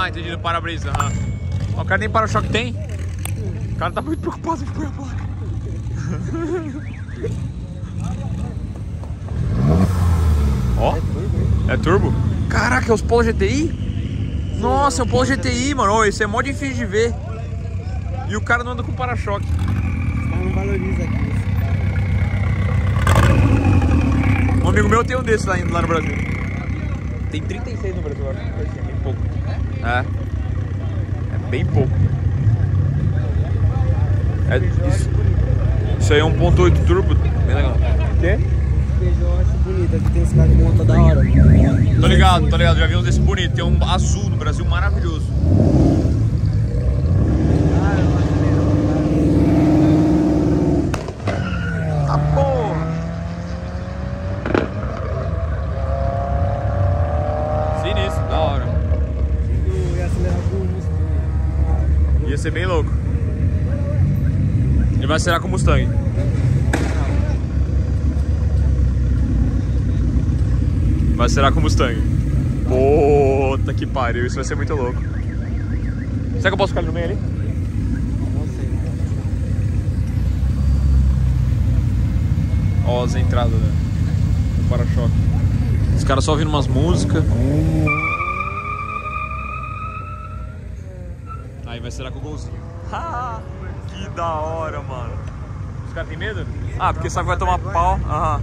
Ah, entendi, no para-brisa. Ó, o cara nem para-choque tem. O cara tá muito preocupado em pôr a placa. Ó, é turbo? Caraca, é os Polo GTI? Nossa, é um Polo GTI, mano. Esse é mó difícil de ver. E o cara não anda com para-choque. Não valoriza aqui. Um amigo meu tem um desses lá no Brasil. Tem 36 no Brasil, acho. É bem pouco. É bem pouco. Isso aí é 1.8 turbo. Bem legal. O quê? Peugeot eu acho bonito. Aqui tem esse carro de monta da hora. Tô ligado. Já vi um desse bonito. Tem um azul no Brasil maravilhoso. Tá porra! Sinistro, da hora. Eu ia acelerar com o Mustang. Ia ser bem louco. Ele vai acelerar com o Mustang. Vai acelerar com o Mustang. Puta que pariu, isso vai ser muito louco. Será que eu posso ficar ali no meio ali? Não sei. Ó as entradas, né? Do para-choque. Os caras só ouvindo umas músicas. Aí vai acelerar com o golzinho. Que da hora, mano. Os caras têm medo? Ah, porque sabe que vai tomar pau. Aham.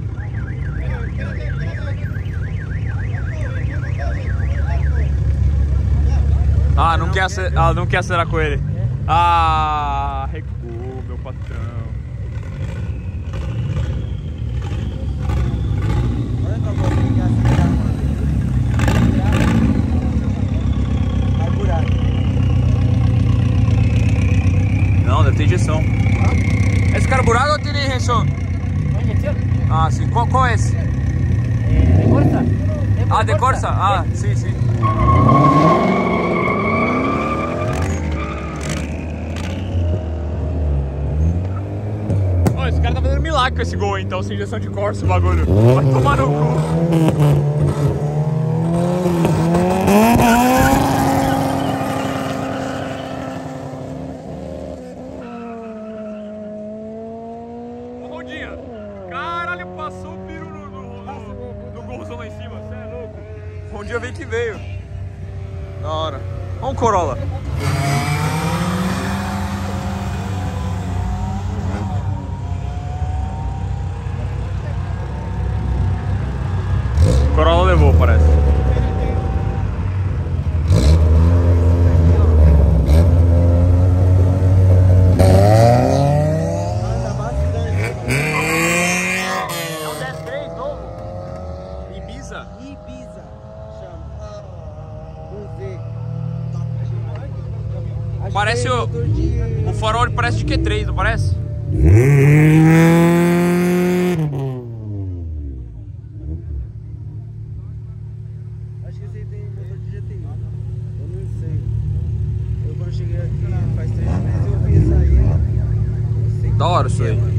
Não quer acelerar com ele. Recuou, meu patrão. Olha pra você que quer acelerar, mano. Carburado. Não, deve ter injeção. Esse carburado ou tem injeção? Ah, sim. Qual é esse? De Corsa? De Corsa? Sim, sim. Esse cara tá fazendo milagre com esse gol, então, sem injeção de Corsa, o bagulho. Vai tomar no cu. Rodinha, caralho, passou o piru no golzão lá em cima, você é louco. Rodinha veio que veio. Da hora. Olha um Corolla. Corolla levou, parece. Anda bastante. É um 10-3 novo. Ibiza. Ibiza. Chama. Com Z. Acho Parece que é motor de... o farol parece de Q3, não parece? Acho que esse aí tem motor de GTI. Eu não sei. Eu quando cheguei aqui faz 3 meses eu vi essa aí. Eu sei que Da hora isso aí.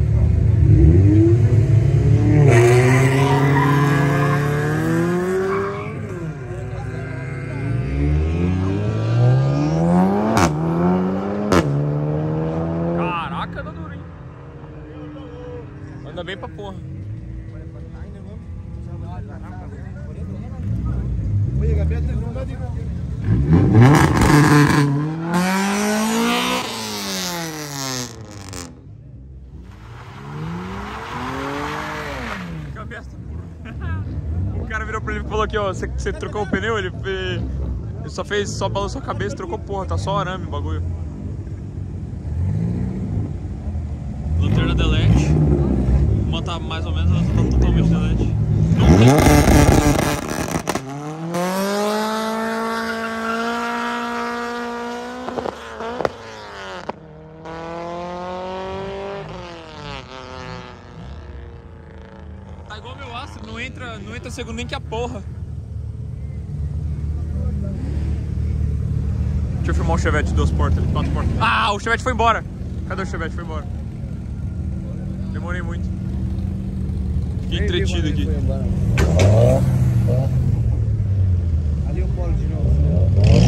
Caraca, anda duro, hein? Anda bem pra porra. Oye, cambiaste el neumático. O cara virou pra ele e falou aqui, ó, você trocou o pneu, ele só balançou a cabeça e trocou porra, tá só arame o bagulho. Lanterna delete. Uma tá mais ou menos, a outra tá totalmente delete. Tá igual meu Astra, não entra segundo nem que a porra. Deixa eu filmar o Chevette de 2 portas ali, 4 portas. O Chevette foi embora. Cadê o Chevette? Foi embora. Demorei muito. Fiquei entretido aqui. Ali o Polo de novo.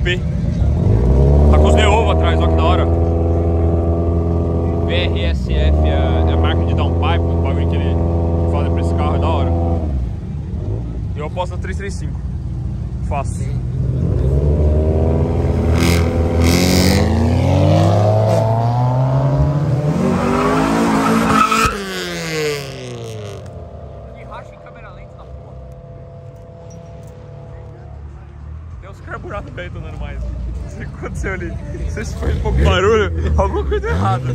Coupé. Tá com os neovos atrás, olha que da hora. VRSF é a marca de downpipe, o bagulho que ele faz pra esse carro, é da hora. Eu aposto na 335. Fácil. Que racha em câmera lenta da porra. Tem uns carburados bem detonando mais. Não sei o que aconteceu ali. Não sei se foi um pouco de barulho, alguma coisa errada.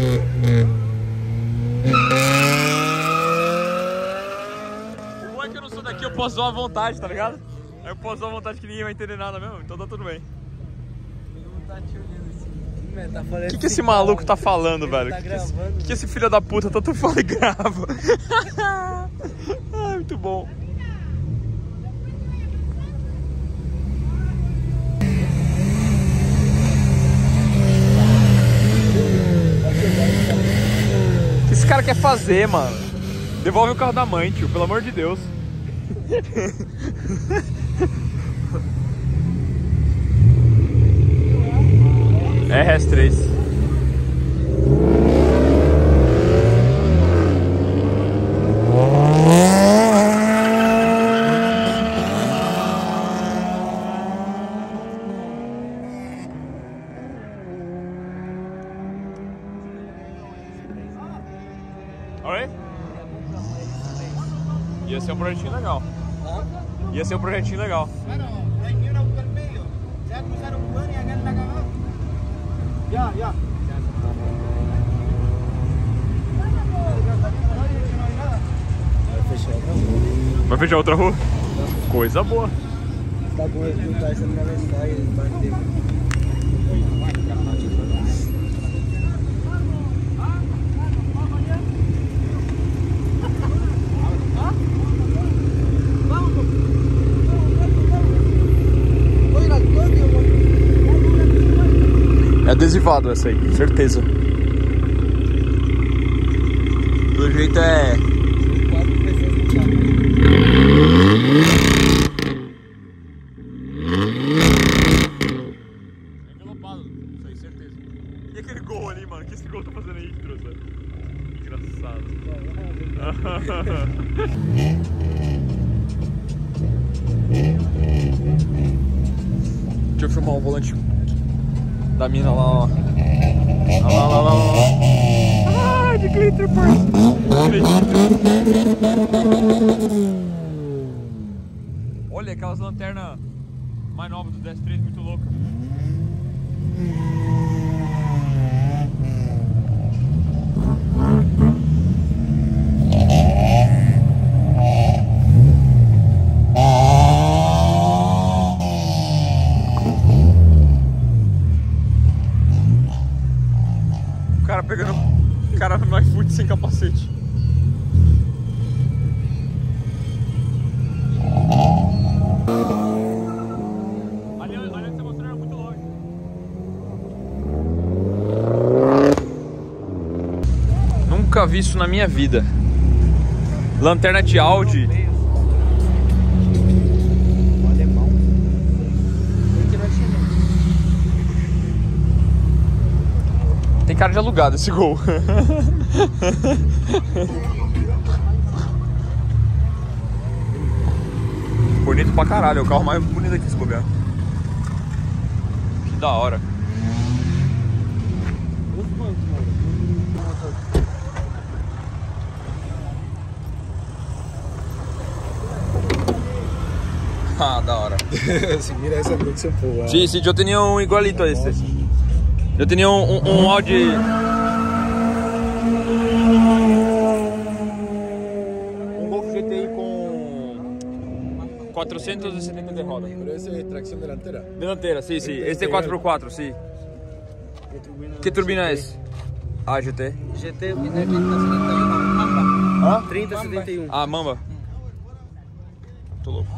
O bom é que eu não sou daqui, eu posso zoar à vontade, tá ligado? Aí eu posso zoar à vontade que ninguém vai entender nada mesmo, então tá tudo bem. Todo mundo tá te olhando assim. Velho, tá falando. O que esse maluco tá falando, velho? Tá O gravando. que esse filho da puta tanto fala e grava? Ai, muito bom. O que esse cara quer fazer, mano? Devolve o carro da mãe, tio, pelo amor de Deus. RS3. Oi? Ia ser um projetinho legal. Ia ser um projetinho legal. Ya. Vai fechar outra rua? Coisa boa. Tá com o cara sendo atravessar e bater. É adesivado essa aí, certeza. Do jeito é... envelopado, isso aí, certeza. E aquele gol ali, mano? O que esse gol tá fazendo aí, trouxa? Engraçado. Deixa eu filmar o volante da mina lá, ó. Lá. Ah, de glitter, parça. Olha aquelas lanternas mais novas do DS3, muito louca. O cara pegando o cara no iFood sem capacete. Ali onde você mostrou era muito longe. Nunca vi isso na minha vida. Lanterna de Audi. Tem cara de alugado esse Gol. Bonito pra caralho, é o carro mais bonito aqui, se bobear. Que da hora. Ah, da hora. Si mira esa producción, pues bueno. Sí, sí, yo tenía un igualito a este. Yo tenía un Audi. Un Golf GTI con 470 de roda. Pero ese es tracción delantera. Delantera, sí, sí. Este es 4x4, sí. ¿Qué turbina es? Ah, GT. GT 3071, Mamba. Ah? 3071. Ah, Mamba. Tô louco.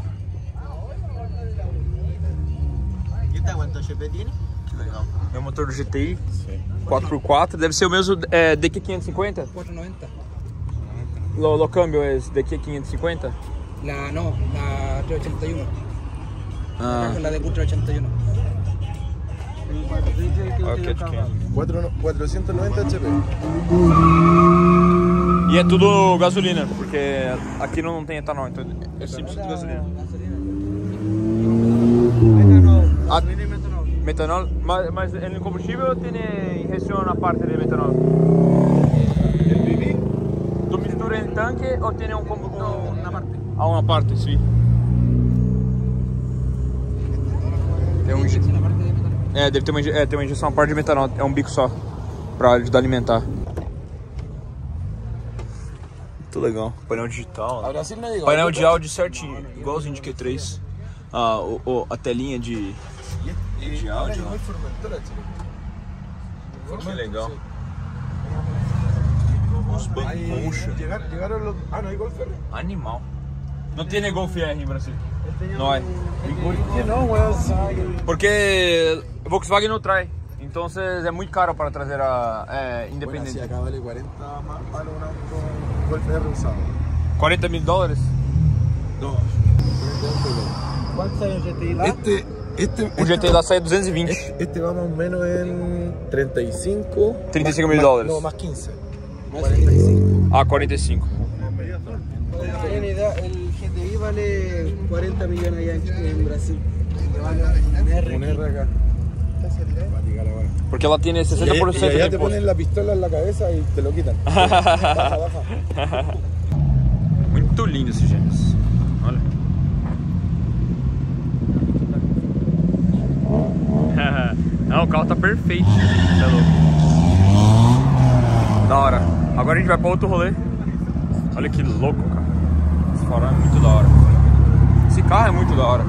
¿Y te aguanta GP tiene? Que legal. É o motor do GTI, 4x4, deve ser o mesmo DQ550? 490. Lo cambio é DQ550? La 381. Ah. La de Q381. Olha o Cat Cam. 490 HP. E é tudo gasolina, porque aqui não tem etanol, então é 100% gasolina. Gasolina y metanol. Metanol, mas el combustível tem injeção na parte de metanol? Tu mistura em tanque ou tem Una parte. Ah, uma parte, sim. Tem um... La parte de metanol. deve ter uma injeção, a parte de metanol, é um bico só, pra ajudar a alimentar. Muito legal, painel digital, A Brasil no digo. painel de áudio certinho, igualzinho de Q3. A telinha de áudio. Que legal. Os bancos concha. Llegaron los... Ah, no hay Golf R. Animal. Não tem Golf R em Brasil. Não é. ¿Por qué no, weón? Porque Volkswagen não traz. Então é muito caro para trazer a Bueno, independente. si acá vale 40 más vale un auto Golf R usado. $40.000? No. ¿Cuántos años GTI lá? O GT lá sai 220. Este va más o menos en 35. $35.000. No, más 15. 45. Ah, 45. Para tener una idea, el GTI vale 40 millones allá en Brasil. Vale un R. Un R acá. Va a llegar ahora. Porque ela tem 60% Y allá de te imposto. ponen la pistola en la cabeza y te lo quitan. Baja, baja. Muito lindo esse Gênesis. Olha. Não, o carro tá perfeito. Você é louco. Da hora. Agora a gente vai pra outro rolê. Olha que louco, cara. Esse farol é muito da hora. Esse carro é muito da hora.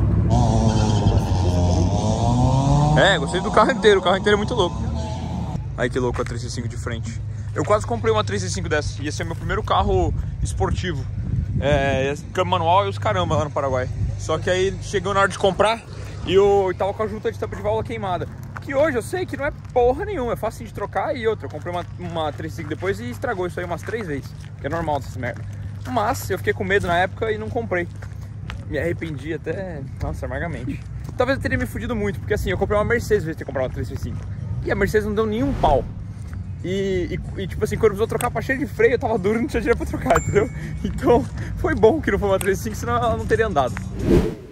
Gostei do carro inteiro. O carro inteiro é muito louco. Aí que louco a 365 de frente. Eu quase comprei uma 365 dessa. Ia ser meu primeiro carro esportivo. Câmbio manual e os caramba lá no Paraguai. Só que aí chegou na hora de comprar e eu tava com a junta de tampa de válvula queimada. Que hoje eu sei que não é porra nenhuma, é fácil de trocar. E outra, eu comprei uma 365 depois e estragou isso aí umas 3 vezes. Que é normal dessas merda. Mas eu fiquei com medo na época e não comprei. Me arrependi até, nossa, amargamente. Talvez eu teria me fudido muito, porque assim, eu comprei uma Mercedes em vez de ter comprado uma 365. E a Mercedes não deu nenhum pau. E tipo assim, quando precisou trocar a pastilha de freio, eu tava duro e não tinha dinheiro pra trocar, entendeu? Então foi bom que não foi uma 365, senão ela não teria andado.